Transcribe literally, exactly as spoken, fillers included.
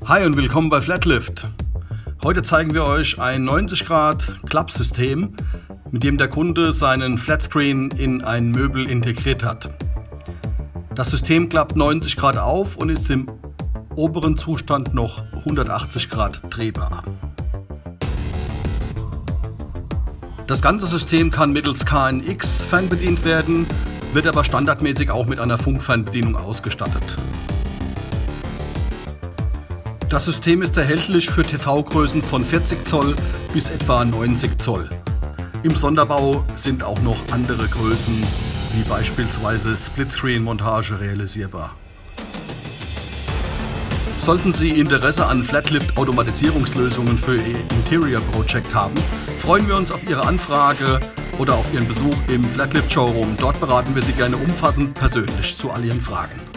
Hi und willkommen bei Flatlift. Heute zeigen wir euch ein neunzig Grad Klappsystem, mit dem der Kunde seinen Flatscreen in ein Möbel integriert hat. Das System klappt neunzig Grad auf und ist im oberen Zustand noch hundertachtzig Grad drehbar. Das ganze System kann mittels K N X fernbedient werden, wird aber standardmäßig auch mit einer Funkfernbedienung ausgestattet. Das System ist erhältlich für T V-Größen von vierzig Zoll bis etwa neunzig Zoll. Im Sonderbau sind auch noch andere Größen, wie beispielsweise Splitscreen-Montage, realisierbar. Sollten Sie Interesse an Flatlift-Automatisierungslösungen für Ihr Interior Project haben, freuen wir uns auf Ihre Anfrage oder auf Ihren Besuch im Flatlift Showroom. Dort beraten wir Sie gerne umfassend persönlich zu all Ihren Fragen.